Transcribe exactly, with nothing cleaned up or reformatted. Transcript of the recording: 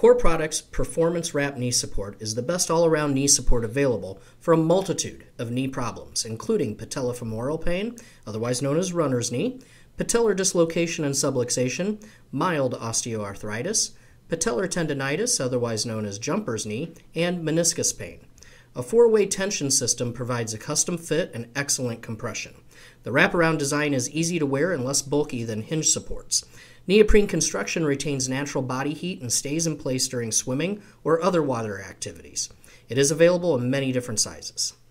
Core Products Performance Wrap Knee Support is the best all-around knee support available for a multitude of knee problems, including patellofemoral pain, otherwise known as runner's knee, patellar dislocation and subluxation, mild osteoarthritis, patellar tendonitis, otherwise known as jumper's knee, and meniscus pain. A four-way tension system provides a custom fit and excellent compression. The wraparound design is easy to wear and less bulky than hinge supports. Neoprene construction retains natural body heat and stays in place during swimming or other water activities. It is available in many different sizes.